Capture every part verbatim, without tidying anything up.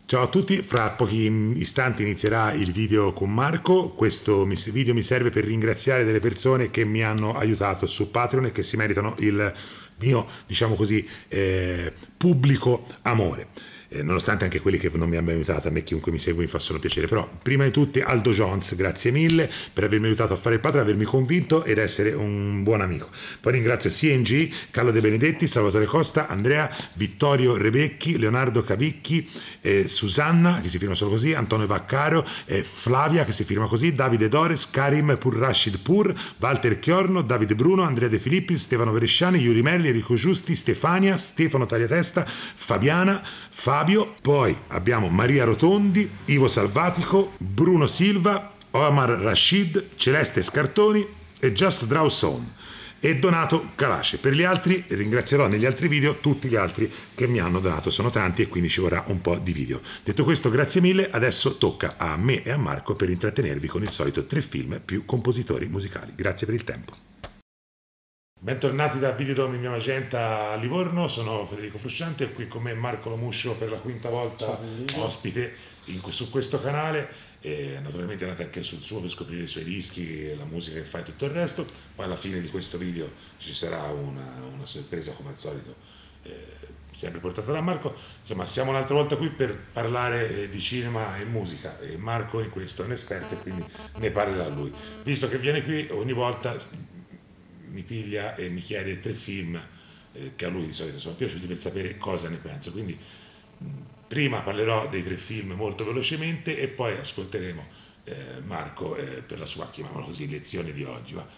Ciao a tutti, fra pochi istanti inizierà il video con Marco. Questo video mi serve per ringraziare delle persone che mi hanno aiutato su Patreon e che si meritano il mio, diciamo così, eh, pubblico amore. Eh, nonostante anche quelli che non mi hanno aiutato, a me chiunque mi segue mi fa solo piacere, però prima di tutti Aldo Jones, grazie mille per avermi aiutato a fare il Patreon, avermi convinto ed essere un buon amico. Poi ringrazio C N G, Carlo De Benedetti, Salvatore Costa, Andrea, Vittorio Rebecchi, Leonardo Cavicchi, eh, Susanna che si firma solo così, Antonio Vaccaro, eh, Flavia che si firma così, Davide Dores, Karim Pur Rashid Pur, Walter Chiorno, Davide Bruno, Andrea De Filippi, Stefano Veresciani, Yuri Melli, Enrico Giusti, Stefania, Stefano Tagliatesta, Fabiana, Fabio, poi abbiamo Maria Rotondi, Ivo Salvatico, Bruno Silva, Omar Rashid, Celeste Scartoni e Just Draw Son e Donato Calace. Per gli altri ringrazierò negli altri video tutti gli altri che mi hanno donato, sono tanti e quindi ci vorrà un po' di video. Detto questo, grazie mille, adesso tocca a me e a Marco per intrattenervi con il solito tre film più compositori musicali. Grazie per il tempo. Bentornati da Videodome Mia Magenta a Livorno, sono Federico Frusciante e qui con me Marco Lomuscio per la quinta volta ospite in, su questo canale e naturalmente andate anche sul suo per scoprire i suoi dischi, la musica che fa e tutto il resto. Poi alla fine di questo video ci sarà una, una sorpresa come al solito, eh, sempre portata da Marco. Insomma, siamo un'altra volta qui per parlare eh, di cinema e musica e Marco in questo è un esperto e quindi ne parlerà lui. Visto che viene qui ogni volta mi piglia e mi chiede tre film eh, che a lui di solito sono piaciuti per sapere cosa ne penso. Quindi mh, prima parlerò dei tre film molto velocemente e poi ascolteremo eh, Marco eh, per la sua, chiamiamolo così, lezione di oggi. Va.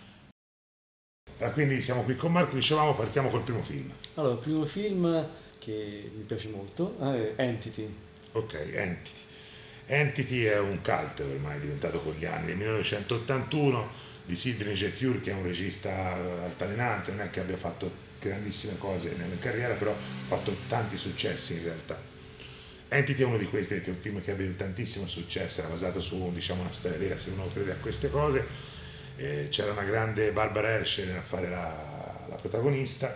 Ah, quindi siamo qui con Marco, dicevamo, partiamo col primo film. Allora, il primo film che mi piace molto è Entity. Ok, Entity. Entity è un cult ormai diventato con gli anni, del millenovecentottantuno, di Sidney Furie, che è un regista altalenante, non è che abbia fatto grandissime cose nella carriera, però ha fatto tanti successi in realtà. Entity è uno di questi, che è un film che ha avuto tantissimo successo, era basato su, diciamo, una storia vera, se uno crede a queste cose. Eh, c'era una grande Barbara Hershey a fare la, la protagonista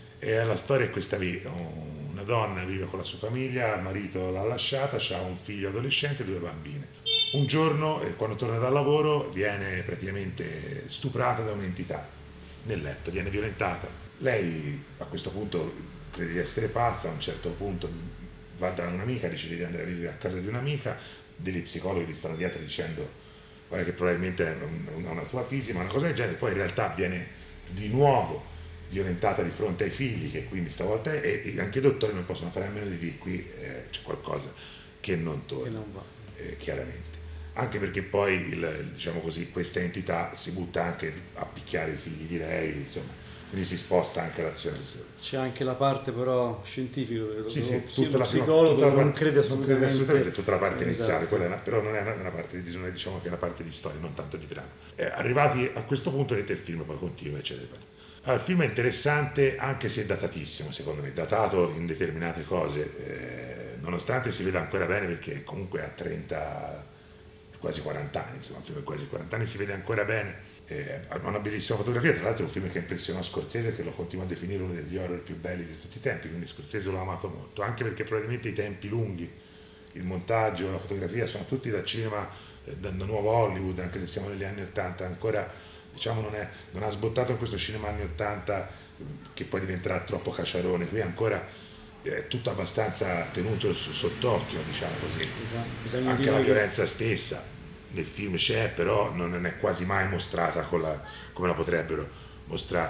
e la storia è questa: una donna vive con la sua famiglia, il marito l'ha lasciata, ha un figlio adolescente e due bambine. Un giorno, eh, quando torna dal lavoro, viene praticamente stuprata da un'entità nel letto, viene violentata. Lei a questo punto crede di essere pazza, a un certo punto va da un'amica, decide di andare a vivere a casa di un'amica, degli psicologi gli stanno dietro dicendo guarda che probabilmente è una, una tua fisica, una cosa del genere, poi in realtà viene di nuovo violentata di fronte ai figli, che quindi stavolta è, e anche i dottori non possono fare a meno di dire qui eh, c'è qualcosa che non torna, che non va. Eh, chiaramente. Anche perché poi, il, diciamo così, questa entità si butta anche a picchiare i figli di lei, insomma, quindi si sposta anche l'azione. C'è anche la parte però scientifica, sì, sì, tutta la psicologo tutta la parte, non crede assolutamente, non crede assolutamente tutta la parte esatto. iniziale, quella è una, però non è una, una parte di, diciamo che è una parte di storia, non tanto di trama. Eh, arrivati a questo punto vedete il film, poi continua, eccetera. Allora, il film è interessante anche se è datatissimo, secondo me, datato in determinate cose, eh, nonostante si veda ancora bene perché comunque a trenta, quasi quaranta anni, insomma, un film quasi quaranta anni, si vede ancora bene, eh, ha una bellissima fotografia, tra l'altro è un film che impressionò Scorsese, che lo continua a definire uno degli horror più belli di tutti i tempi, quindi Scorsese l'ho amato molto, anche perché probabilmente i tempi lunghi, il montaggio, la fotografia sono tutti da cinema, eh, da, da nuovo Hollywood, anche se siamo negli anni ottanta, ancora diciamo non, è, non ha sbottato in questo cinema anni ottanta che poi diventerà troppo cacciarone, qui ancora è tutto abbastanza tenuto sott'occhio, diciamo così. Esatto. Anche la violenza che... stessa nel film c'è, però non è quasi mai mostrata con la, come la potrebbero mostrare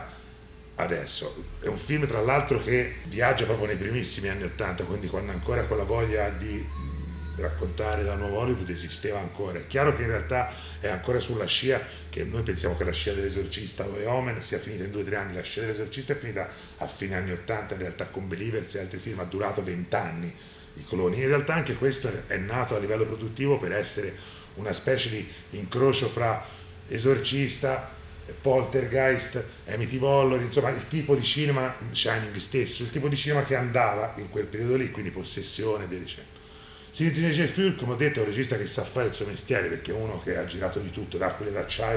adesso. È un film tra l'altro che viaggia proprio nei primissimi anni ottanta, quindi quando ancora quella voglia di raccontare la nuova Hollywood esisteva ancora. È chiaro che in realtà è ancora sulla scia, che noi pensiamo che la scia dell'Esorcista o Omen sia finita in due o tre anni, la scia dell'Esorcista è finita a fine anni ottanta, in realtà con Believers e altri film ha durato vent'anni, i coloni. In realtà anche questo è nato a livello produttivo per essere una specie di incrocio fra Esorcista, Poltergeist, Amityville, insomma il tipo di cinema, Shining stesso, il tipo di cinema che andava in quel periodo lì, quindi Possessione e via dicendo. Sidney Furie, come ho detto, è un regista che sa fare il suo mestiere, perché è uno che ha girato di tutto, da Aquile d'acciaio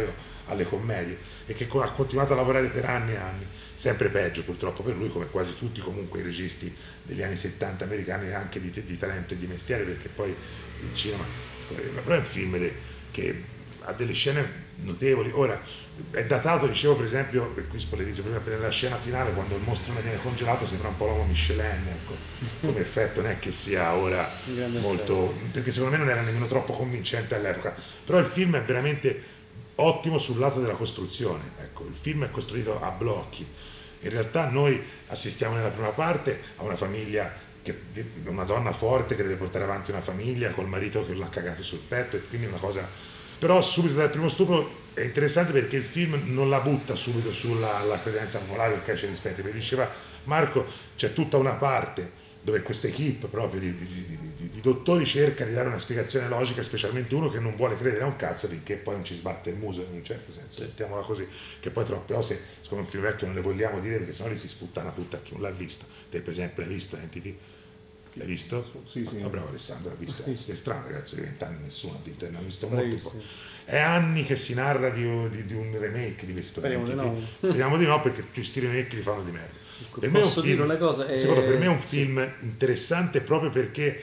alle commedie e che ha continuato a lavorare per anni e anni, sempre peggio purtroppo per lui, come quasi tutti comunque i registi degli anni settanta americani, anche di, di talento e di mestiere, perché poi il cinema, però è un film de, che ha delle scene notevoli. Ora è datato, dicevo per esempio, e qui spoilerizzo prima, per la scena finale quando il mostro viene congelato sembra un po' l'uomo Michelin, ecco, come effetto non è che sia ora molto, perché secondo me non era nemmeno troppo convincente all'epoca, però il film è veramente ottimo sul lato della costruzione, ecco, il film è costruito a blocchi. In realtà noi assistiamo nella prima parte a una famiglia, che, una donna forte che deve portare avanti una famiglia col marito che l'ha cagato sul petto, e quindi una cosa, però subito dal primo stupro è interessante perché il film non la butta subito sulla la credenza popolare, ok, ce rispetti, perché diceva Marco, c'è tutta una parte dove questa equipe proprio di, di, di, di, di dottori cerca di dare una spiegazione logica, specialmente uno che non vuole credere a un cazzo finché poi non ci sbatte il muso, in un certo senso, mettiamola così, che poi troppe cose, siccome un film vecchio non le vogliamo dire perché sennò li si sputtana tutta a chi non l'ha visto. Te per esempio l'hai visto Entity? L'hai visto? Sì, sì. Ma bravo Alessandro, l'ha visto? È strano ragazzi, di vent'anni nessuno ha visto, ne ha visto Bravissimo. molto poco. È anni che si narra di, di, di un remake di questo Speriamo di Entity. no. Speriamo di no perché questi remake li fanno di merda. Per Posso me dire film, una cosa? È... secondo per me è un film interessante proprio perché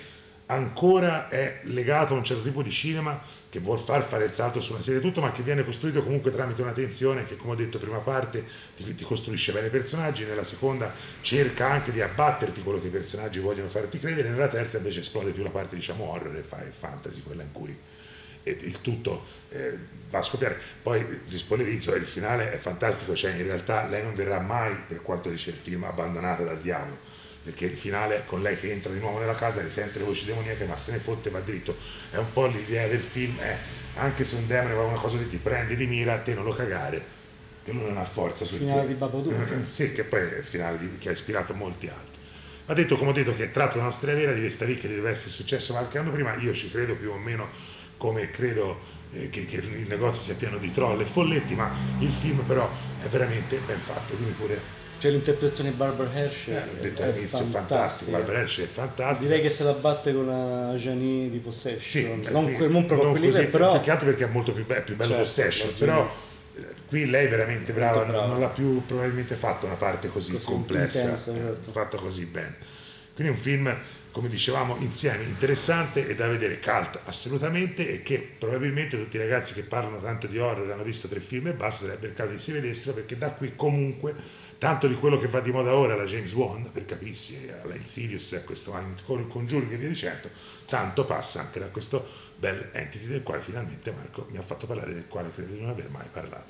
ancora è legato a un certo tipo di cinema che vuol far fare il salto su una serie tutto, ma che viene costruito comunque tramite una tensione che, come ho detto, prima parte ti, ti costruisce bene i personaggi, nella seconda cerca anche di abbatterti quello che i personaggi vogliono farti credere, nella terza invece esplode più la parte, diciamo, horror e fantasy, quella in cui il tutto eh, va a scoppiare. Poi vi spoilerizzo, il finale è fantastico, cioè in realtà lei non verrà mai, per quanto dice il film, abbandonata dal diavolo, perché il finale è con lei che entra di nuovo nella casa, risente le voci demoniache ma se ne fotte, va dritto. È un po' l'idea del film, è anche se un demone va una cosa di ti prende di mira, a te non lo cagare, che lui non ha forza sul finale di Babadook. Sì, che poi è il finale di, che ha ispirato molti altri. Ha detto, come ho detto, che è tratto da una storia vera di questa lì che deve essere successo qualche anno prima, io ci credo più o meno, come credo eh, che, che il negozio sia pieno di troll e folletti, ma il film però è veramente ben fatto, dimmi pure. C'è l'interpretazione di Barbara Hershey, Eh, ho detto è all'inizio, fantastico, fantastica. Barbara Hershey è fantastico. Direi che se la batte con la Janie di Sì, Possession, eh, non, qui- que- non proprio a quel così, livello, però... più che altro perché è molto più, be- più bello Certo, Possession, la però eh, qui lei è veramente brava, Molto brava. non, non l'ha più probabilmente fatto una parte così, Così complessa, intensa, eh, certo. fatta così bene. Quindi un film, come dicevamo insieme, interessante e da vedere, cult assolutamente, e che probabilmente tutti i ragazzi che parlano tanto di horror hanno visto tre film e basta, sarebbe il caso che si vedessero, perché da qui comunque tanto di quello che va di moda ora, la James Wan, per capirsi, alla Insidious, a questo con Congiuri e via dicendo, tanto passa anche da questo bel Entity del quale finalmente Marco mi ha fatto parlare, del quale credo di non aver mai parlato.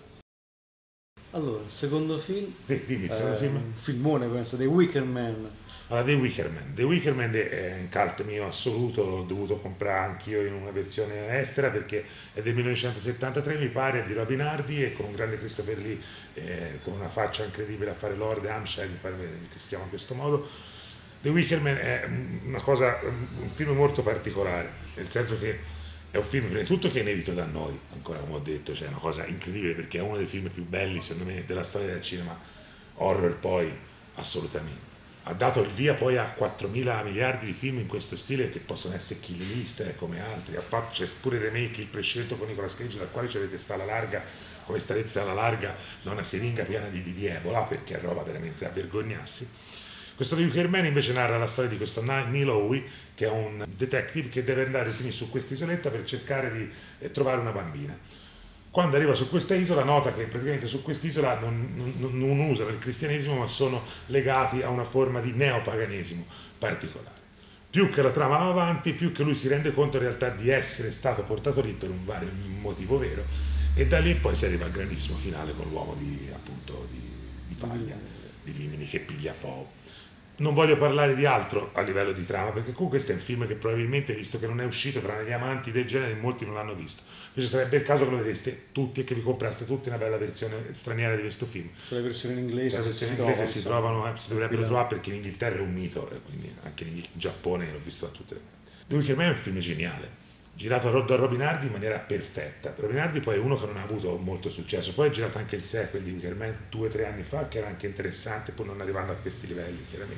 Allora, il secondo film, Sì, dimmi, il secondo eh, film? un filmone penso, The Wicker Man. Allora, The Wicker Man. The Wicker Man è un cult mio assoluto, l'ho dovuto comprare anch'io in una versione estera perché è del millenovecentosettantatré, mi pare, è di Robin Hardy e con un grande Christopher Lee, eh, con una faccia incredibile a fare Lord Hampshire, mi pare che si chiama in questo modo. The Wicker Man è una cosa, un film molto particolare, nel senso che è un film prima di tutto che è inedito da noi, ancora come ho detto, cioè è una cosa incredibile perché è uno dei film più belli secondo me della storia del cinema horror, poi assolutamente. Ha dato il via poi a quattromila miliardi di film in questo stile che possono essere Kill List eh, come altri, ha fatto, c'è pure il remake, il prescelto con Nicolas Cage, dal quale c'avete sta alla larga, come starezza alla larga da una siringa piena di, di, di Ebola, perché è roba veramente da vergognarsi. Questo The Wicker Man invece narra la storia di questo Neil Howe, che è un detective che deve andare finire su questa isoletta per cercare di eh, trovare una bambina. Quando arriva su questa isola nota che praticamente su quest'isola non, non, non usano il cristianesimo ma sono legati a una forma di neopaganesimo particolare. Più che la trama va avanti, più che lui si rende conto in realtà di essere stato portato lì per un, vario, un motivo vero, e da lì poi si arriva al grandissimo finale con l'uomo di, appunto, di, di paglia, di Rimini, che piglia fuoco. Non voglio parlare di altro a livello di trama, perché comunque questo è un film che probabilmente, visto che non è uscito tra gli amanti del genere, molti non l'hanno visto. Invece sarebbe il caso che lo vedeste tutti e che vi compraste tutti una bella versione straniera di questo film. Sulla versione in inglese, La versione in inglese si trovano, eh, si dovrebbero trovare, perché in Inghilterra è un mito, e quindi anche in Giappone l'ho visto da tutte le parti. The Wicker Man è un film geniale, girato da Robin Hardy in maniera perfetta. Robin Hardy poi è uno che non ha avuto molto successo, poi ha girato anche il sequel di Wicker Man due o tre anni fa, che era anche interessante, pur non arrivando a questi livelli chiaramente.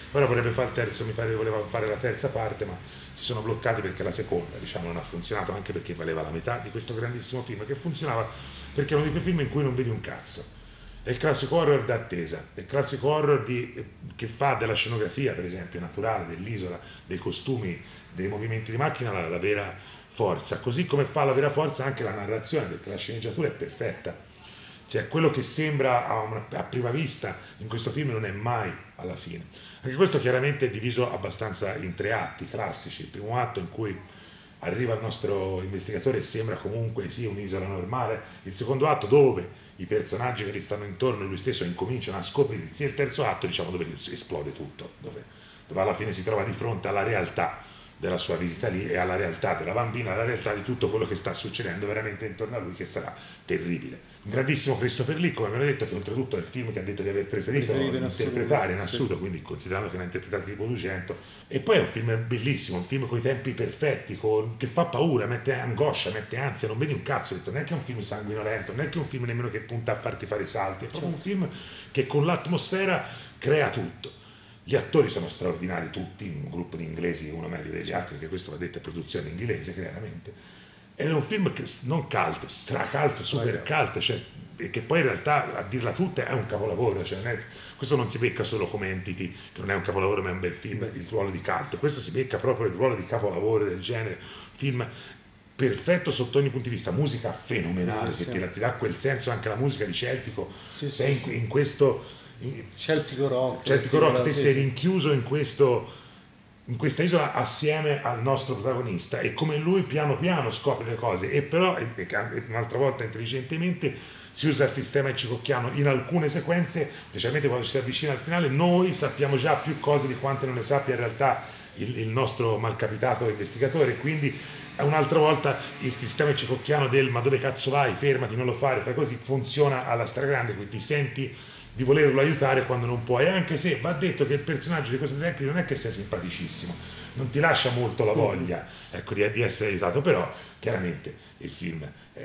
ora vorrebbe fare il terzo, mi pare che voleva fare la terza parte, ma si sono bloccati perché la seconda, diciamo, non ha funzionato, anche perché valeva la metà di questo grandissimo film, che funzionava perché è uno di quei film in cui non vedi un cazzo. È il classico horror d'attesa, è il classico horror di, che fa della scenografia, per esempio, naturale, dell'isola, dei costumi, dei movimenti di macchina la, la vera forza, così come fa la vera forza anche la narrazione, perché la sceneggiatura è perfetta. Cioè quello che sembra a, una, a prima vista in questo film non è mai alla fine. Anche questo chiaramente è diviso abbastanza in tre atti classici. Il primo atto in cui arriva il nostro investigatore e sembra comunque sì un'isola normale, il secondo atto dove i personaggi che gli stanno intorno e lui stesso incominciano a scoprirsi, e il terzo atto, diciamo, dove esplode tutto, dove, dove alla fine si trova di fronte alla realtà della sua visita lì e alla realtà della bambina, alla realtà di tutto quello che sta succedendo veramente intorno a lui, che sarà terribile. Un grandissimo Christopher Lee, come abbiamo detto, che oltretutto è il film che ha detto di aver preferito, preferito in interpretare in assoluto, sì. Quindi considerando che ne ha interpretato tipo duecento. E poi è un film bellissimo, un film con i tempi perfetti, con, che fa paura, mette angoscia, mette ansia, non vedi un cazzo, ho detto, non è che è un film sanguinolento, non è che è un film nemmeno che punta a farti fare i salti, è proprio certo. Un film che con l'atmosfera crea tutto. Gli attori sono straordinari tutti, un gruppo di inglesi, uno meglio degli altri, perché questo va detto è produzione inglese, chiaramente. Ed è un film che non cult, stracult, super cult, cioè, che poi in realtà, a dirla tutta, è un capolavoro. Cioè non è, questo non si becca solo come Entity, che non è un capolavoro ma è un bel film, il ruolo di cult. Questo si becca proprio il ruolo di capolavoro del genere, film perfetto sotto ogni punto di vista, musica fenomenale, sì, che sì. Ti dà quel senso, anche la musica di Celtico, sì, sei sì, in, sì. in questo... Celtico Rock, Celtico Rock, te sei rinchiuso in, questo, in questa isola assieme al nostro protagonista e come lui piano piano scopre le cose, e però e, e, un'altra volta intelligentemente si usa il sistema hitchcockiano in alcune sequenze, specialmente quando ci si avvicina al finale, noi sappiamo già più cose di quante non ne sappia in realtà il, il nostro malcapitato investigatore, quindi un'altra volta il sistema hitchcockiano del ma dove cazzo vai, fermati, non lo fare, fai così, funziona alla stragrande, quindi ti senti di volerlo aiutare quando non puoi, anche se va detto che il personaggio di questo detective non è che sia simpaticissimo, non ti lascia molto la voglia, ecco, di, di essere aiutato, però chiaramente il film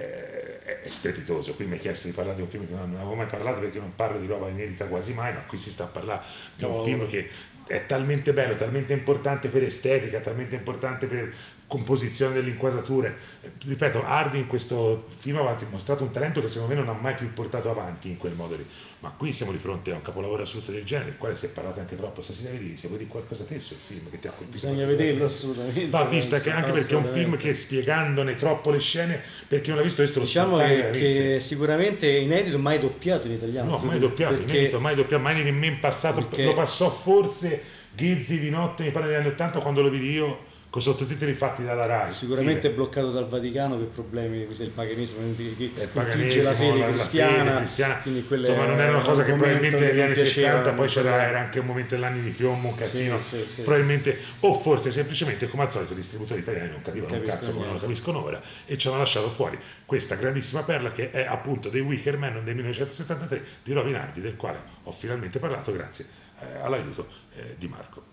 è, è strepitoso. Qui mi hai chiesto di parlare di un film che non, non avevo mai parlato perché non parlo di roba inedita quasi mai, ma qui si sta a parlare di un oh. film che è talmente bello, talmente importante per estetica, talmente importante per composizione delle inquadrature. Ripeto, Hardy in questo film ha dimostrato un talento che secondo me non ha mai più portato avanti in quel modo lì, ma qui siamo di fronte a un capolavoro assoluto del genere, del quale si è parlato anche troppo. Se si deve dire, se vuoi dire qualcosa te sul film che ti ha colpito, bisogna vederlo assolutamente, va visto, anche, anche perché è un film che, spiegandone troppo le scene, per chi non l'ha visto, questo lo diciamo che, che sicuramente è inedito, mai doppiato in italiano. No, mai doppiato, perché, inedito, mai doppiato, mai nemmeno passato, perché... lo passò forse Ghizzi di notte, mi pare degli anni ottanta, quando lo vidi io, con sottotitoli fatti dalla Rai. Sicuramente fine. È bloccato dal Vaticano per problemi, questo è il paganismo che sconfigge la fede la, cristiana, la fede cristiana. Insomma non era una cosa che probabilmente negli anni settanta, poi c'era era anche un momento dell'anni di piombo, un casino, sì, sì, sì. Probabilmente, o forse semplicemente come al solito i distributori italiani non capivano non un cazzo come non lo capiscono ora e ci hanno lasciato fuori questa grandissima perla che è appunto dei Wicker Man del millenovecentosettantatré di Robin Hardy, del quale ho finalmente parlato grazie eh, all'aiuto eh, di Marco.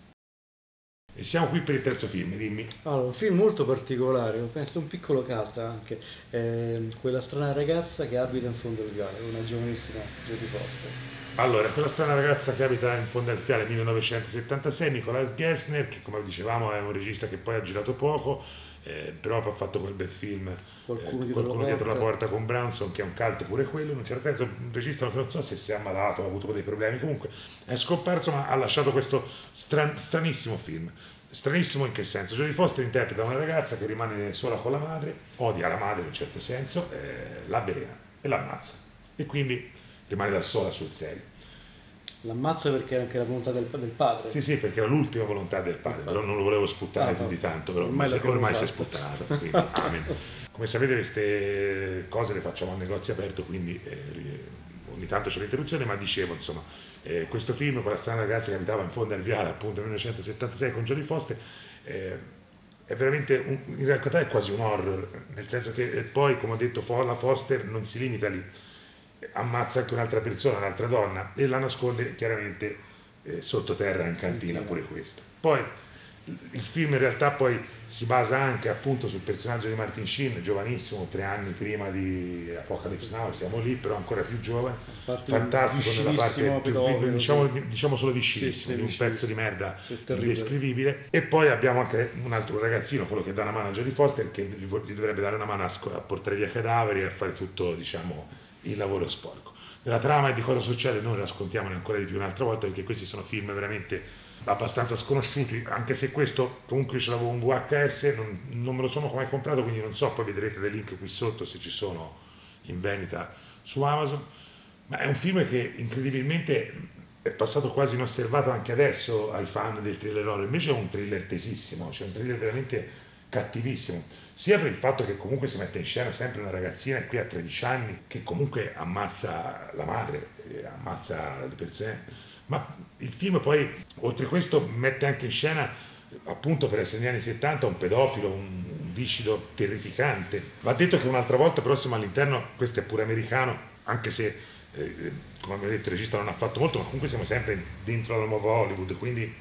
E siamo qui per il terzo film, dimmi. Allora, un film molto particolare, penso un piccolo cult anche, eh, quella strana ragazza che abita in fondo al viale, una giovanissima Jodie Foster. Allora, quella strana ragazza che abita in fondo al fiale, millenovecentosettantasei, Nicolas Gessner, che come dicevamo è un regista che poi ha girato poco, eh, però ha fatto quel bel film Qualcuno, eh, dietro, qualcuno la dietro la porta con Branson, che è un cult pure quello, in un certo senso un regista che non so se si è ammalato o ha avuto dei problemi, comunque è scomparso, ma ha lasciato questo stran- stranissimo film. Stranissimo in che senso? Jodie Foster interpreta una ragazza che rimane sola con la madre, odia la madre in un certo senso, eh, la avvelena e l'ammazza, e quindi rimane da sola sul serio. L'ammazza perché era anche la volontà del, del padre? Sì, sì, perché era l'ultima volontà del padre, però non lo volevo sputtare ah, più di tanto, però ormai, ormai si è sputtanato. Quindi, amen. Come sapete queste cose le facciamo a negozio aperto, quindi eh, ogni tanto c'è l'interruzione, ma dicevo, insomma, eh, questo film, quella strana ragazza che abitava in fondo al viale, appunto nel millenovecentosettantasei con Jodie Foster, eh, è veramente, un, in realtà è quasi un horror, nel senso che eh, poi, come ho detto, la Foster non si limita lì, ammazza anche un'altra persona, un'altra donna, e la nasconde chiaramente eh, sottoterra in cantina, pure questo. Poi il film in realtà poi si basa anche appunto sul personaggio di Martin Sheen, giovanissimo, tre anni prima di Apocalypse Now, siamo lì, però ancora più giovane, fantastico nella parte più vi- diciamo, diciamo solo viscidissimo, Sì, sì, di un pezzo di viscidissimo. merda Sì, terribile. indescrivibile. E poi abbiamo anche un altro ragazzino, quello che dà una mano a Jodie Foster, che gli, vo- gli dovrebbe dare una mano a, sco- a portare via cadaveri e a fare tutto, diciamo, il lavoro sporco. Della trama e di cosa succede noi raccontiamone ancora di più un'altra volta, perché questi sono film veramente abbastanza sconosciuti, anche se questo comunque ce l'avevo un V H S, non, non me lo sono mai comprato, quindi non so, poi vedrete dei link qui sotto se ci sono in vendita su Amazon, ma è un film che incredibilmente è passato quasi inosservato anche adesso ai fan del thriller horror, invece è un thriller tesissimo, cioè un thriller veramente cattivissimo, sia per il fatto che comunque si mette in scena sempre una ragazzina qui a tredici anni che comunque ammazza la madre, eh, ammazza le persone. Ma il film poi, oltre a questo, mette anche in scena, appunto per essere negli anni settanta, un pedofilo, un, un viscido terrificante. Va detto che un'altra volta, però siamo all'interno, questo è pure americano, anche se, eh, come abbiamo detto, il regista non ha fatto molto, ma comunque siamo sempre dentro la nuova Hollywood, quindi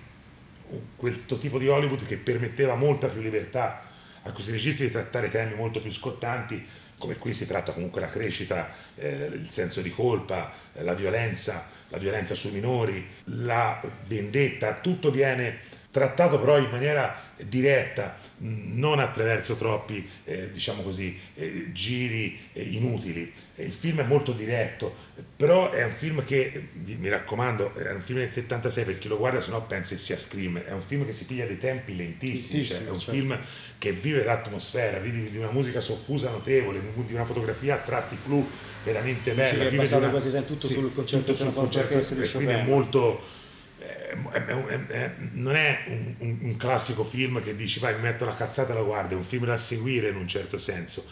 quel tipo di Hollywood che permetteva molta più libertà a questi registi di trattare temi molto più scottanti, come qui si tratta comunque la crescita, eh, il senso di colpa, eh, la violenza, la violenza sui minori, la vendetta, tutto viene trattato però in maniera diretta, non attraverso troppi, eh, diciamo così, eh, giri eh, inutili. Il film è molto diretto, però è un film che, mi raccomando, è un film del settantasei, per chi lo guarda se no pensa che sia Scream, è un film che si piglia dei tempi lentissimi, cioè è un certo. film che vive l'atmosfera, vive di una musica soffusa notevole, di una fotografia a tratti flu veramente bella, Sì, è vive di basato una, quasi sempre tutto sì, sul concerto tutto sul pianoforte concerto, orchestra di e quindi è Chopin. molto è- è- è- è- non è un, un- un classico film che dici vai mi metto la cazzata e la guardo, è un film da seguire in un certo senso.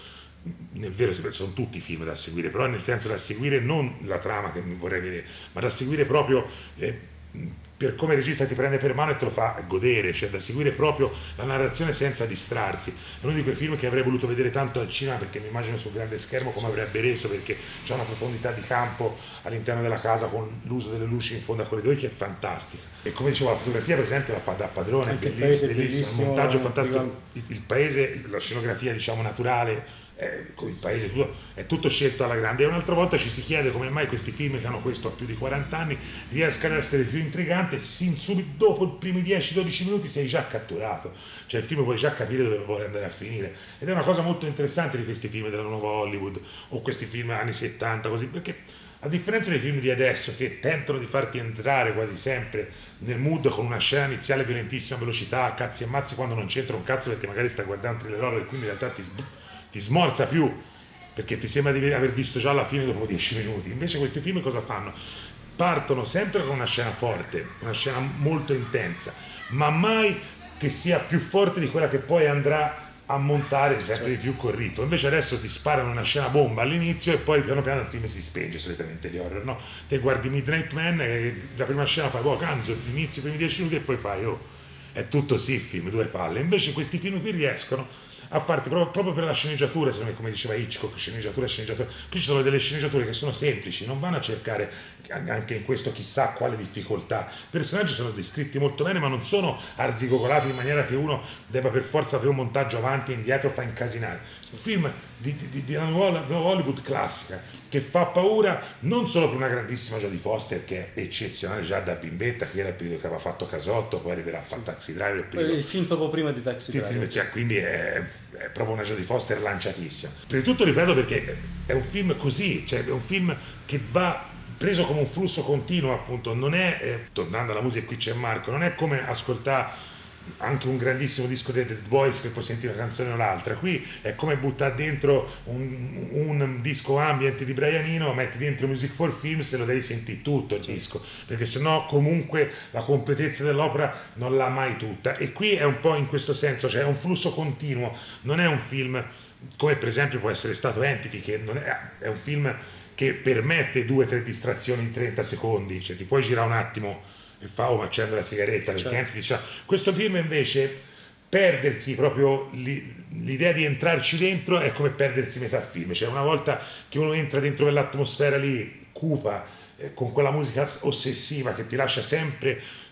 È vero, sono tutti film da seguire, però nel senso da seguire non la trama che vorrei vedere, ma da seguire proprio eh, per come il regista ti prende per mano e te lo fa godere, cioè da seguire proprio la narrazione senza distrarsi. È uno di quei film che avrei voluto vedere tanto al cinema, perché mi immagino sul grande schermo come avrebbe reso, perché c'è una profondità di campo all'interno della casa con l'uso delle luci in fondo a corridoi che è fantastica. E come dicevo, la fotografia per esempio la fa da padrone, è Anche il bellissimo, paese è bellissimo, il bellissimo, montaggio è fantastico, prima- il, il paese, la scenografia diciamo naturale, eh, con il paese tutto, è tutto scelto alla grande. E un'altra volta ci si chiede come mai questi film che hanno questo a più di quaranta anni riescano ad essere più intriganti, sin subito dopo i primi dieci dodici minuti sei già catturato, cioè il film puoi già capire dove vuole andare a finire, ed è una cosa molto interessante di questi film della nuova Hollywood o questi film anni settanta così, perché a differenza dei film di adesso che tentano di farti entrare quasi sempre nel mood con una scena iniziale violentissima, velocità, cazzi e mazzi quando non c'entra un cazzo perché magari stai guardando un thriller horror e quindi in realtà ti, sb- ti smorza più perché ti sembra di aver visto già la fine dopo dieci minuti. Invece questi film cosa fanno? Partono sempre con una scena forte, una scena molto intensa, ma mai che sia più forte di quella che poi andrà a montare sempre di più col ritmo. Invece adesso ti sparano una scena bomba all'inizio e poi piano piano il film si spenge, solitamente gli horror, no? Te guardi Midnight Man e la prima scena fai, boh, canzo, inizio i primi dieci minuti e poi fai, oh, è tutto sì film, due palle. Invece questi film qui riescono a farti proprio, proprio per la sceneggiatura, secondo me, come diceva Hitchcock, sceneggiatura, sceneggiatura. Qui ci sono delle sceneggiature che sono semplici, non vanno a cercare anche in questo chissà quale difficoltà. I personaggi sono descritti molto bene, ma non sono arzigogolati in maniera che uno debba per forza avere un montaggio avanti e indietro, fa incasinare. Un film di, di, di una nuova, nuova Hollywood classica che fa paura non solo per una grandissima Jodie Foster che è eccezionale già da bimbetta, che era il periodo che aveva fatto Casotto, poi arriverà a fare Taxi Driver, il periodo Il film proprio prima di Taxi film, Driver. film, cioè, quindi è, è proprio una Jodie Foster lanciatissima. Prima di tutto ripeto perché è un film così, cioè è un film che va preso come un flusso continuo, appunto, non è, eh, tornando alla musica, qui c'è Marco, non è come ascoltare anche un grandissimo disco dei Dead Boys che puoi sentire una canzone o l'altra. Qui è come buttare dentro un, un disco ambient di Brian Eno, metti dentro Music for Films e lo devi sentire tutto il disco, perché sennò comunque la completezza dell'opera non l'ha mai tutta. E qui è un po' in questo senso, cioè è un flusso continuo, non è un film come per esempio può essere stato Entity, che non è, è un film che permette due o tre distrazioni in trenta secondi, cioè ti puoi girare un attimo e fa, oh, ma accendo la sigaretta, perché Certo. Entity c'ha... Questo film invece, perdersi proprio li- l'idea di entrarci dentro è come perdersi metà film, cioè una volta che uno entra dentro quell'atmosfera lì, cupa, eh, con quella musica ossessiva che ti lascia sempre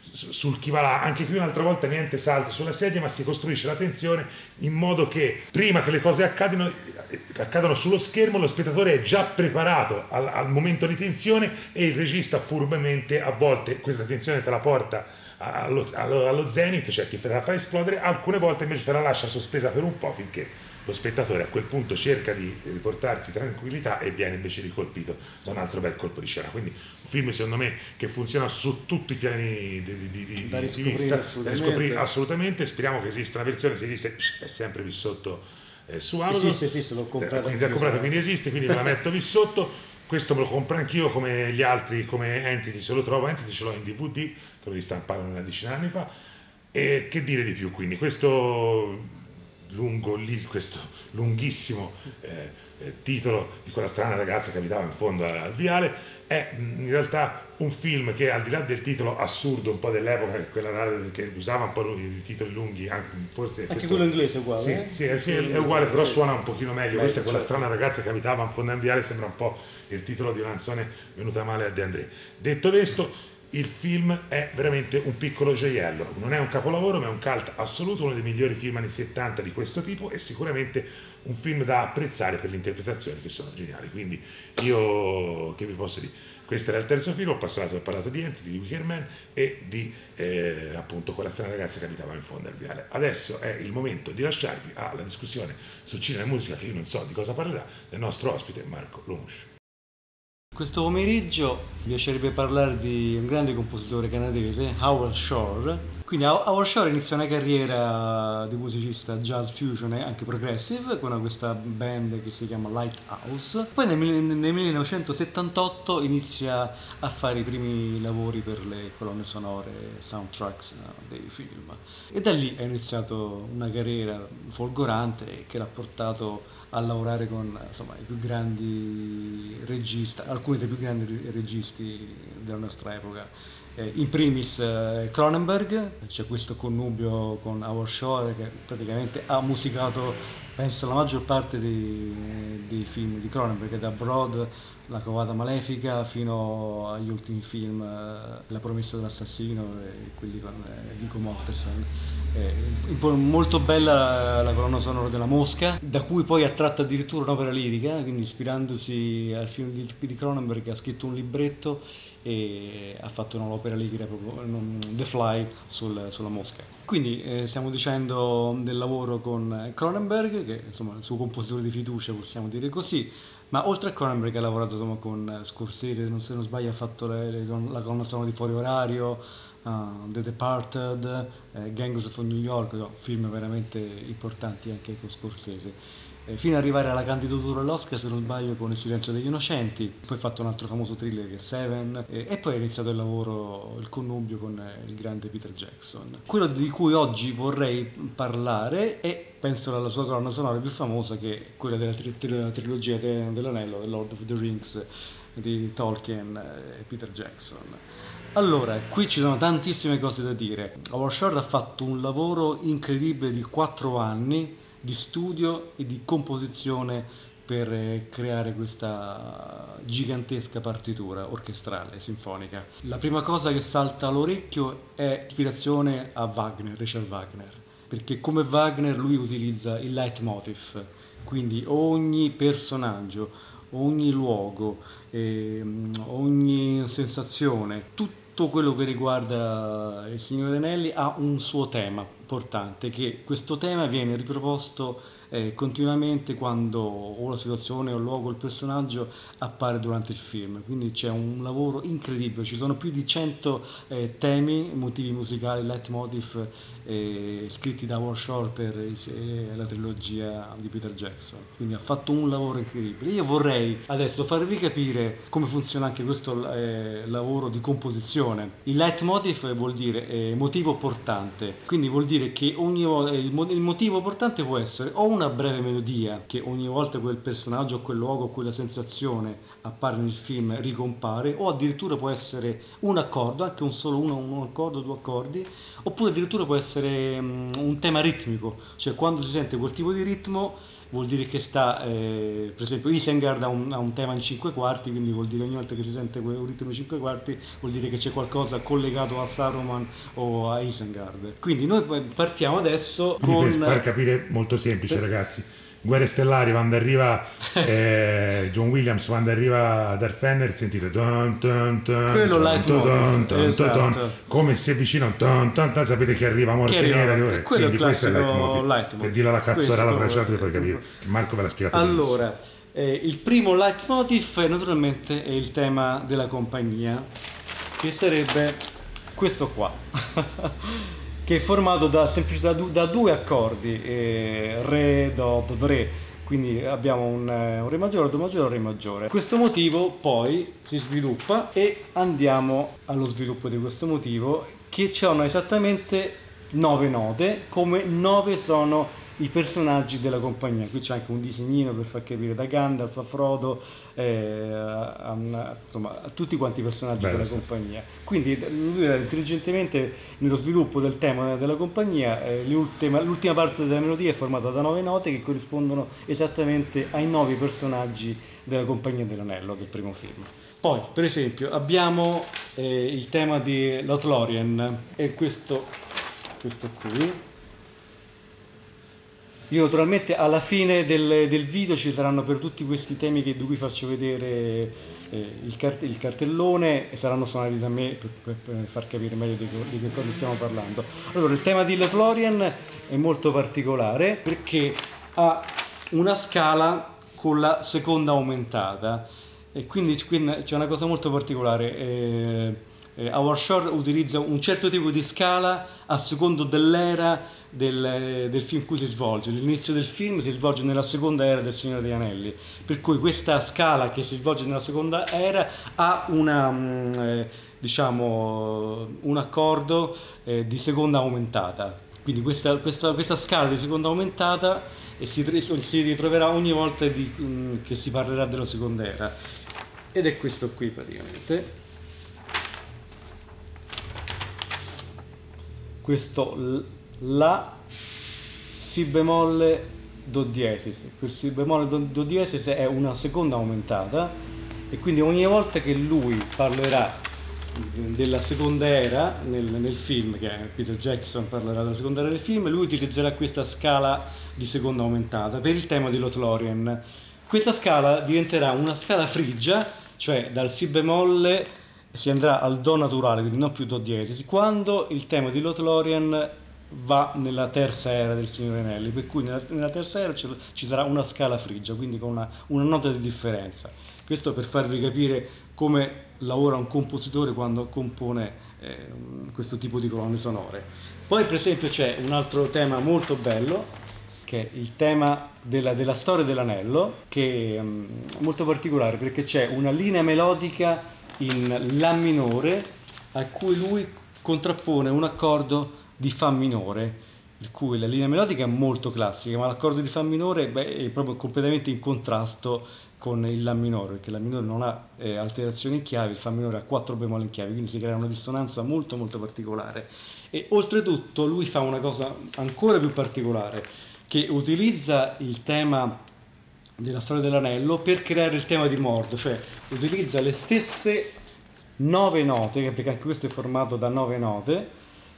sul chi va là. Anche qui un'altra volta niente salti sulla sedia, ma si costruisce la tensione in modo che prima che le cose accadano, accadano sullo schermo, lo spettatore è già preparato al, al momento di tensione, e il regista furbemente a volte questa tensione te la porta allo, allo, allo zenith, cioè ti la fa esplodere, alcune volte invece te la lascia sospesa per un po' finché lo spettatore a quel punto cerca di riportarsi tranquillità e viene invece ricolpito da un altro bel colpo di scena. Quindi un film secondo me che funziona su tutti i piani di, di, di, da di vista, da riscoprire assolutamente. Speriamo che esista una versione, se esiste è sempre lì sotto eh, su Amazon. Esiste, esiste, l'ho comprato. Quindi, l'ho comprato, quindi esiste, quindi ve la metto lì sotto. Questo me lo compro anch'io come gli altri, come Entity se lo trovo. Entity ce l'ho in D V D, che l'ho ristampato una decina di anni fa. E che dire di più, quindi questo lungo lì, questo lunghissimo eh, eh, titolo di quella strana ragazza che abitava in fondo al viale è in realtà un film che, al di là del titolo assurdo un po' dell'epoca, quella radio che usava un po' i titoli lunghi, anche forse anche questo, quello inglese è uguale, sì, eh? sì, è, sì, è uguale, però suona un pochino meglio. Beh, Questa è quella certo. strana ragazza che abitava in fondo al viale, sembra un po' il titolo di una canzone venuta male a De André. Detto questo, il film è veramente un piccolo gioiello, non è un capolavoro ma è un cult assoluto, uno dei migliori film anni settanta di questo tipo, e sicuramente un film da apprezzare per le interpretazioni che sono geniali. Quindi io che vi posso dire, questo era il terzo film, ho passato, ho parlato di Entity, di Wicker Man e di eh, appunto quella strana ragazza che abitava in fondo al viale. Adesso è il momento di lasciarvi alla discussione su cinema e musica, che io non so di cosa parlerà, del nostro ospite Marco Lomush. Questo pomeriggio mi piacerebbe parlare di un grande compositore canadese, Howard Shore. Quindi Howard Shore inizia una carriera di musicista jazz fusion e anche progressive con questa band che si chiama Lighthouse. Poi nel, nel millenovecentosettantotto inizia a fare i primi lavori per le colonne sonore, soundtracks dei film. E da lì ha iniziato una carriera folgorante che l'ha portato a lavorare con, insomma, i più grandi registi, alcuni dei più grandi registi della nostra epoca. Eh, in primis eh, Cronenberg, c'è questo connubio con Howard Shore che praticamente ha musicato, penso, la maggior parte dei, dei film di Cronenberg, da Broad, La covata malefica, fino agli ultimi film, eh, La promessa dell'assassino e quelli con eh, Viggo Mortensen. Eh, molto bella la colonna sonora della Mosca, da cui poi ha tratto addirittura un'opera lirica, quindi ispirandosi al film di, di Cronenberg, ha scritto un libretto e ha fatto un'opera lirica proprio, The Fly, sul, sulla Mosca. Quindi eh, stiamo dicendo del lavoro con Cronenberg, che insomma è il suo compositore di fiducia, possiamo dire così. Ma oltre a Cronenberg ha lavorato insomma, con Scorsese, non, se non sbaglio ha fatto le, le, la colonna sonora di Fuori Orario, uh, The Departed, eh, Gangs of New York, no, film veramente importanti anche con Scorsese. Eh, fino ad arrivare alla candidatura all'Oscar, se non sbaglio, con Il silenzio degli innocenti, poi ha fatto un altro famoso thriller che è Seven, eh, e poi ha iniziato il lavoro, il connubio con eh, il grande Peter Jackson. Quello di cui oggi vorrei parlare è, penso, alla sua colonna sonora più famosa, che è quella della tri- tri- trilogia de- dell'Anello, The Lord of the Rings, di Tolkien e Peter Jackson. Allora, qui ci sono tantissime cose da dire. Howard Shore ha fatto un lavoro incredibile di quattro anni di studio e di composizione per eh, creare questa gigantesca partitura orchestrale, sinfonica. La prima cosa che salta all'orecchio è ispirazione a Wagner, Richard Wagner, perché come Wagner lui utilizza il leitmotiv, quindi ogni personaggio, ogni luogo, eh, ogni sensazione, tutto quello che riguarda il Signore degli Anelli ha un suo tema importante, che questo tema viene riproposto eh, continuamente quando o la situazione o il luogo o il personaggio appare durante il film. Quindi c'è un lavoro incredibile, ci sono più di cento eh, temi, motivi musicali, leitmotiv eh, scritti da Howard Shore per eh, la trilogia di Peter Jackson. Quindi ha fatto un lavoro incredibile. Io vorrei adesso farvi capire come funziona anche questo eh, lavoro di composizione. Il leitmotiv vuol dire eh, motivo portante, quindi vuol dire che ogni volta il, il motivo portante può essere o una breve melodia, che ogni volta quel personaggio, quel luogo, quella sensazione appare nel film ricompare, o addirittura può essere un accordo, anche un solo uno, un accordo, due accordi, oppure addirittura può essere um, un tema ritmico, cioè quando si sente quel tipo di ritmo vuol dire che sta, eh, per esempio Isengard ha un, ha un tema in cinque quarti, quindi vuol dire ogni volta che si sente un ritmo in cinque quarti vuol dire che c'è qualcosa collegato a Saruman o a Isengard. Quindi noi partiamo adesso con... Per far capire molto semplice, per... ragazzi, Guerre Stellari, quando arriva eh, John Williams, quando arriva Darth Vader, sentite dun, dun, dun, quello dun, leitmotiv, dun, esatto. dun, dun, come se vicino dun, dun, dun, sapete che arriva Morte che Nera, arriva, quello è il classico leitmotiv. Per dire alla cazzara alla bracciata poi capire. Marco ve l'ha spiegato. Allora, eh, il primo leitmotiv naturalmente è il tema della compagnia, che sarebbe questo qua. Che è formato da, da, da due accordi, eh, Re, Do, Do, Re, quindi abbiamo un, un Re maggiore, Do maggiore, Re maggiore. Questo motivo poi si sviluppa e andiamo allo sviluppo di questo motivo, che sono esattamente nove note, come nove sono i personaggi della compagnia. Qui c'è anche un disegnino per far capire, da Gandalf a Frodo, eh, a, a, insomma, a tutti quanti i personaggi Beh, della sì. compagnia. Quindi lui intelligentemente nello sviluppo del tema della compagnia, eh, l'ultima, l'ultima parte della melodia è formata da nove note che corrispondono esattamente ai nove personaggi della Compagnia dell'Anello, che è il primo film. Poi, per esempio, abbiamo eh, il tema di Lothlorien, e questo, questo qui. Io naturalmente alla fine del, del video ci saranno per tutti questi temi che, di cui faccio vedere eh, il, cart- il cartellone, e saranno suonati da me per, per, per far capire meglio di, di che cosa stiamo parlando. Allora, il tema di Lothlorien è molto particolare perché ha una scala con la seconda aumentata, e quindi c'è una cosa molto particolare. Eh, eh, Howard Shore utilizza un certo tipo di scala a secondo dell'era Del, del film in cui si svolge. L'inizio del film si svolge nella seconda era del Signore degli Anelli, per cui questa scala che si svolge nella seconda era ha una, eh, diciamo, un accordo eh, di seconda aumentata. Quindi questa, questa, questa scala di seconda aumentata e si, si ritroverà ogni volta di, mh, che si parlerà della seconda era, ed è questo qui praticamente. Questo La, Si bemolle, Do diesis. Quel Si bemolle, Do, do diesis è una seconda aumentata, e quindi ogni volta che lui parlerà della seconda era nel, nel film, che Peter Jackson parlerà della seconda era del film, lui utilizzerà questa scala di seconda aumentata per il tema di Lothlorien. Questa scala diventerà una scala frigia, cioè dal Si bemolle si andrà al Do naturale, quindi non più Do diesis, quando il tema di Lothlorien va nella terza era del Signore Anelli, per cui nella, nella terza era ci, ci sarà una scala frigia, quindi con una, una nota di differenza. Questo per farvi capire come lavora un compositore quando compone eh, questo tipo di colonne sonore. Poi per esempio c'è un altro tema molto bello, che è il tema della, della storia dell'anello, che è um, molto particolare perché c'è una linea melodica in La minore a cui lui contrappone un accordo di Fa minore, per cui la linea melodica è molto classica, ma l'accordo di Fa minore beh, è proprio completamente in contrasto con il La minore, perché La minore non ha eh, alterazioni in chiave, il Fa minore ha quattro bemolle in chiave, quindi si crea una dissonanza molto molto particolare. E oltretutto lui fa una cosa ancora più particolare, che utilizza il tema della storia dell'anello per creare il tema di Mordo, cioè utilizza le stesse nove note, perché anche questo è formato da nove note,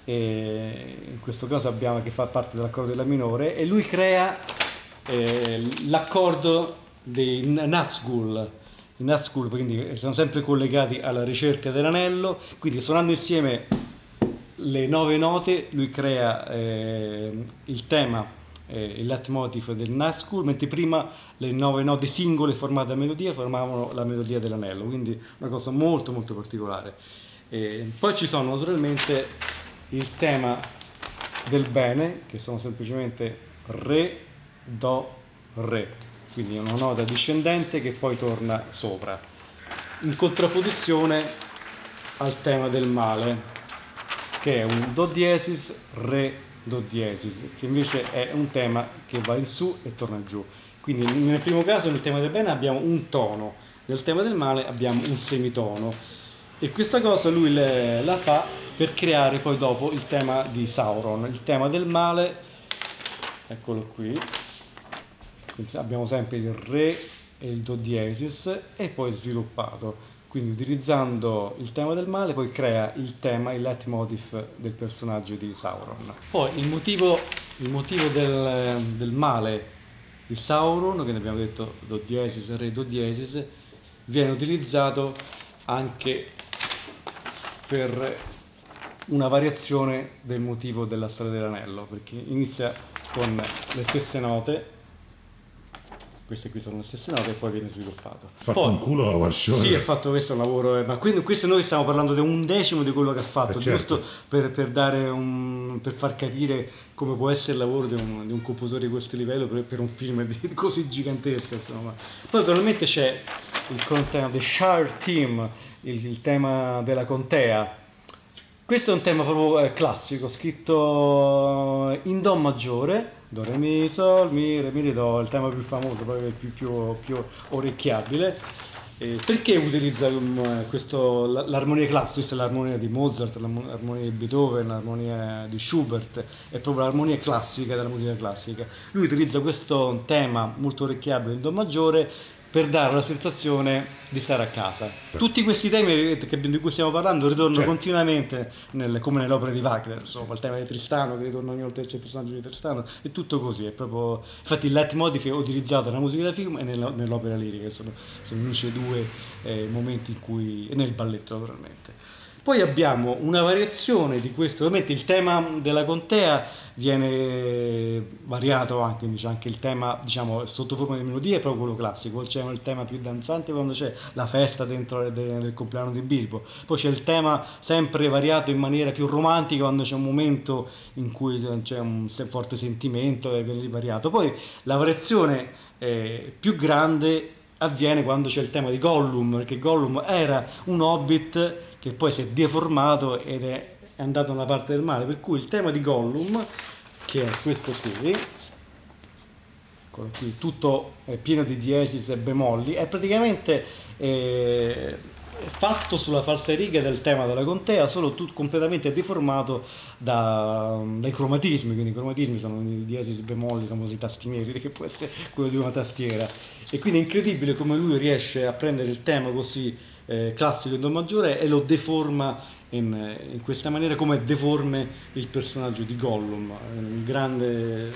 e in questo caso abbiamo che fa parte dell'accordo della minore, e lui crea eh, l'accordo dei Nazgûl. I Nazgûl quindi sono sempre collegati alla ricerca dell'anello, quindi suonando insieme le nove note lui crea eh, il tema, eh, il leitmotiv del Nazgûl, mentre prima le nove note singole formate a melodia formavano la melodia dell'anello, quindi una cosa molto molto particolare. E poi ci sono naturalmente il tema del bene, che sono semplicemente Re, Do, Re, quindi una nota discendente che poi torna sopra, in contrapposizione al tema del male, che è un Do diesis, Re, Do diesis, che invece è un tema che va in su e torna giù. Quindi nel primo caso, nel tema del bene, abbiamo un tono, nel tema del male abbiamo un semitono, e questa cosa lui le, la fa per creare poi dopo il tema di Sauron, il tema del male, eccolo qui, Quindi abbiamo sempre il Re e il Do diesis e poi sviluppato. Quindi utilizzando il tema del male poi crea il tema, il leitmotiv del personaggio di Sauron. Poi il motivo, il motivo del, del male di Sauron, che ne abbiamo detto Do diesis, Re, Do diesis, viene utilizzato anche per una variazione del motivo della storia dell'anello, perché inizia con le stesse note. Queste qui sono le stesse note e poi viene sviluppato. Fatto Poi, un culo a Howard Shore. sì, ha fatto questo è un lavoro, eh, ma quindi questo noi stiamo parlando di un decimo di quello che ha fatto, Eh, certo. giusto per, per dare un, per far capire come può essere il lavoro di un, di un compositore di questo livello per, per un film di, così gigantesco. Insomma. Poi naturalmente c'è il tema The Shire Team, il, il tema della contea. Questo è un tema proprio eh, classico, scritto in Do maggiore, Do, Re, Mi, Sol, Mi, Re, Mi, Re, Do, il tema più famoso, proprio più, più, più orecchiabile. Eh, perché utilizza um, questo, l'armonia classica? Questa è l'armonia di Mozart, l'armonia di Beethoven, l'armonia di Schubert, è proprio l'armonia classica della musica classica. Lui utilizza questo tema molto orecchiabile in Do maggiore per dare la sensazione di stare a casa. Tutti questi temi di cui stiamo parlando ritornano certo. continuamente, nel, come nell'opera di Wagner, insomma, il tema di Tristano che ritorna ogni volta che c'è il personaggio di Tristano, è tutto così, è proprio... Infatti il leitmotiv è utilizzato nella musica da film e nella, nell'opera lirica, sono, sono invece due eh, momenti in cui... e nel balletto naturalmente. Poi abbiamo una variazione di questo, ovviamente il tema della contea viene variato anche, quindi c'è anche il tema, diciamo, sotto forma di melodia è proprio quello classico, c'è il tema più danzante quando c'è la festa dentro de, del compleanno di Bilbo, poi c'è il tema sempre variato in maniera più romantica quando c'è un momento in cui c'è un forte sentimento e viene variato, poi la variazione eh, più grande avviene quando c'è il tema di Gollum, perché Gollum era un hobbit che poi si è deformato ed è andato nella parte del male, per cui il tema di Gollum, che è questo qui, eccolo qui, tutto è pieno di diesis e bemolli, è praticamente eh, fatto sulla falsariga del tema della contea, solo tutto completamente deformato da, dai cromatismi, quindi i cromatismi sono i diesis bemolli, i famosi tasti neri, che può essere quello di una tastiera, e quindi è incredibile come lui riesce a prendere il tema così eh, classico in Do maggiore e lo deforma in, in questa maniera, come è deforme il personaggio di Gollum, un grande,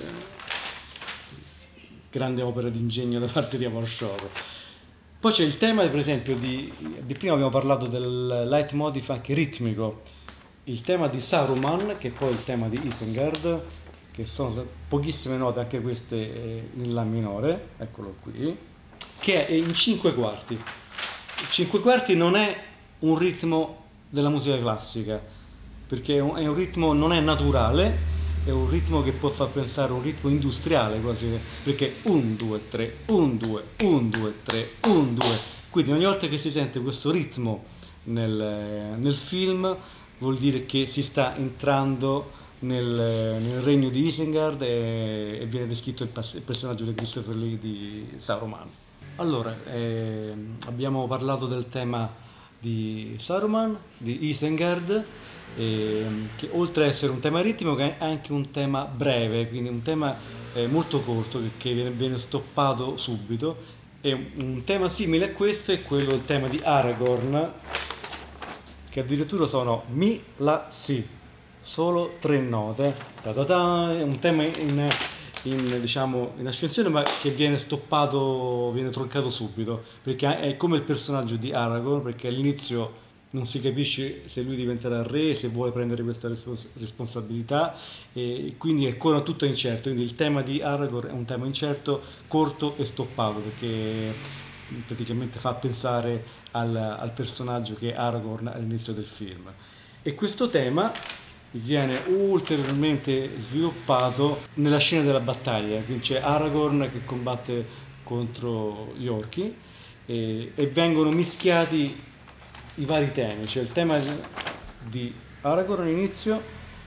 grande opera di ingegno da parte di Howard Shore. Poi c'è il tema, per esempio, di, di prima abbiamo parlato del leitmotiv anche ritmico, il tema di Saruman, che è poi il tema di Isengard, che sono pochissime note, anche queste in La minore, eccolo qui, che è in cinque quarti. Cinque quarti non è un ritmo della musica classica, perché è un, è un ritmo, non è naturale, è un ritmo che può far pensare a un ritmo industriale quasi, perché un, due, tre, un, due, un, due, tre, un, due. Quindi ogni volta che si sente questo ritmo nel, nel film vuol dire che si sta entrando nel, nel regno di Isengard e, e viene descritto il, il personaggio di Christopher Lee di Saruman. Allora, eh, abbiamo parlato del tema di Saruman, di Isengard, eh, che oltre ad essere un tema ritmico è anche un tema breve, quindi un tema eh, molto corto che viene, viene stoppato subito, e un, un tema simile a questo è quello del tema di Aragorn, che addirittura sono Mi, La, Si, solo tre note, ta ta ta, è un tema in, in, diciamo, in ascensione ma che viene stoppato, viene troncato subito, perché è come il personaggio di Aragorn, perché all'inizio non si capisce se lui diventerà re, se vuole prendere questa respons- responsabilità, e quindi è ancora tutto incerto, quindi il tema di Aragorn è un tema incerto, corto e stoppato, perché praticamente fa pensare al, al personaggio che è Aragorn all'inizio del film. E questo tema viene ulteriormente sviluppato nella scena della battaglia, quindi c'è Aragorn che combatte contro gli orchi e, e vengono mischiati i vari temi, c'è il tema di Aragorn all'inizio,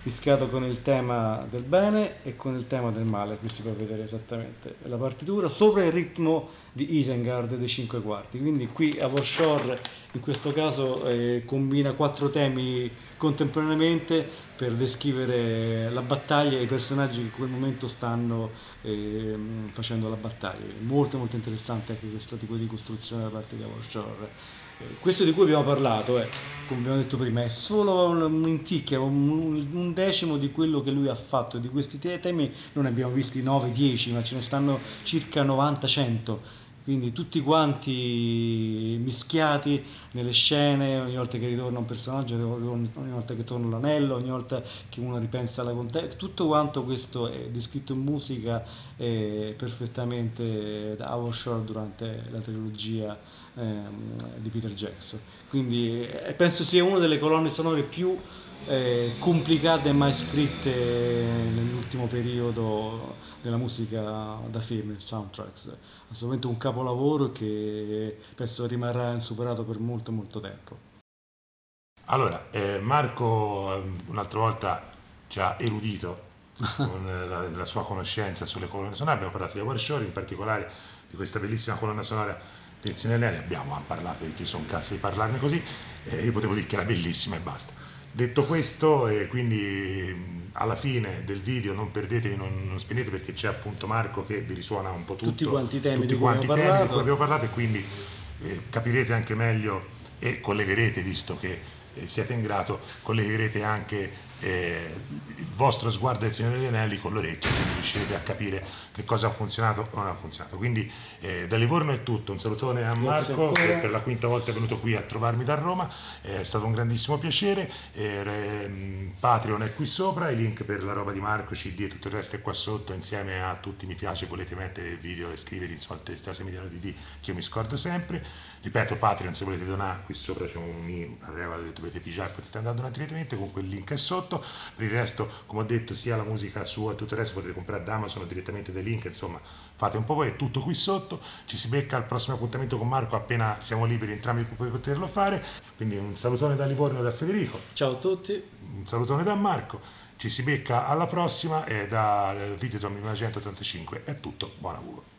mischiato con il tema del bene e con il tema del male. Qui si può vedere esattamente la partitura sopra il ritmo di Isengard dei cinque quarti. Quindi qui Our Shore in questo caso eh, combina quattro temi contemporaneamente per descrivere la battaglia e i personaggi che in quel momento stanno eh, facendo la battaglia. Molto molto interessante anche questo tipo di costruzione da parte di Our Shore. Eh, questo di cui abbiamo parlato, è, come abbiamo detto prima, è solo un'inticchia, un, un decimo di quello che lui ha fatto. Di questi temi non ne abbiamo visti nove dieci, ma ce ne stanno circa novanta cento. Quindi tutti quanti mischiati nelle scene, ogni volta che ritorna un personaggio, ogni volta che torna l'anello, ogni volta che uno ripensa alla contesto, tutto quanto questo è descritto in musica eh, perfettamente da Howard Shore durante la trilogia ehm, di Peter Jackson. Quindi eh, penso sia una delle colonne sonore più eh, complicate mai scritte nell'ultimo periodo della musica da film, soundtracks. Assolutamente un capolavoro che penso rimarrà insuperato per molto molto tempo. Allora, eh, Marco eh, un'altra volta ci ha erudito con la, la sua conoscenza sulle colonne sonore. Abbiamo parlato di Howard Shore, in particolare di questa bellissima colonna sonora del Signore degli Anelli. Abbiamo parlato, perché sono un cazzo di parlarne così, eh, io potevo dire che era bellissima e basta. Detto questo, eh, quindi alla fine del video non perdetevi, non, non spegnete, perché c'è appunto Marco che vi risuona un po' tutto, tutti quanti i temi, tutti di, cui quanti abbiamo temi parlato. di cui abbiamo parlato, e quindi eh, capirete anche meglio e collegherete, visto che eh, siete in grado, collegherete anche eh, il vostro sguardo del Signore degli Anelli con l'orecchio, quindi riuscirete a capire che cosa ha funzionato o non ha funzionato. Quindi eh, da Livorno è tutto, un salutone a Marco che per la quinta volta è venuto qui a trovarmi da Roma, è stato un grandissimo piacere. eh, Patreon è qui sopra, i link per la roba di Marco, C D e tutto il resto è qua sotto, insieme a tutti i mi piace. Volete mettere il video e scrivere, insomma, tutte le cose mi diano di D che io mi scordo sempre. Ripeto, Patreon, se volete donare, qui sopra c'è un mi, dovete pigiare, potete andare a donare direttamente, con quel link è sotto. Per il resto, come ho detto, sia la musica sua e tutto il resto potete comprare da Amazon o direttamente dai link, insomma fate un po' voi, è tutto qui sotto. Ci si becca al prossimo appuntamento con Marco appena siamo liberi entrambi per poterlo fare. Quindi un salutone da Livorno e da Federico. Ciao a tutti. Un salutone da Marco. Ci si becca alla prossima, e da Videotron millenovecentottantacinque è tutto, buon lavoro.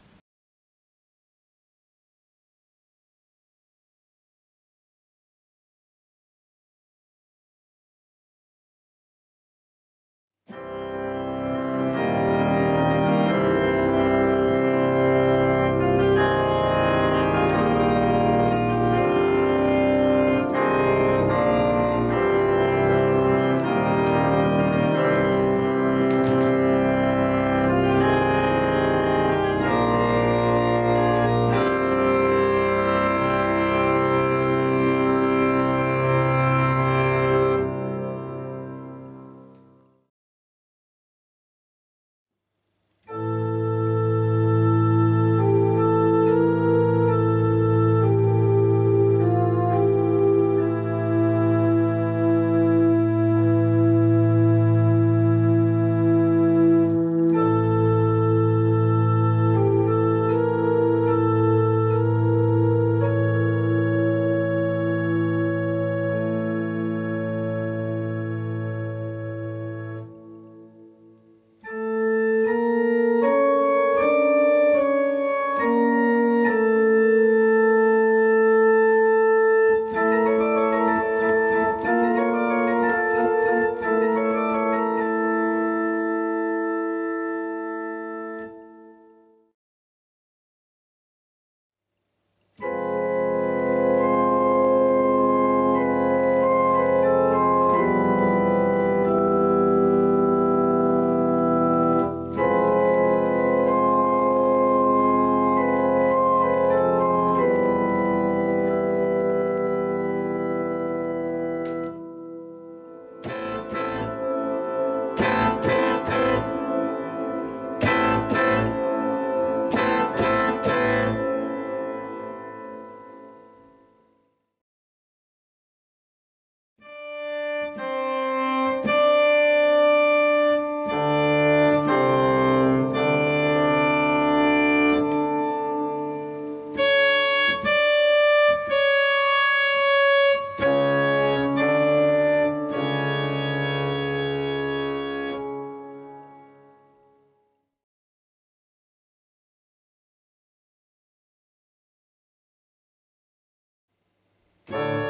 Ciao.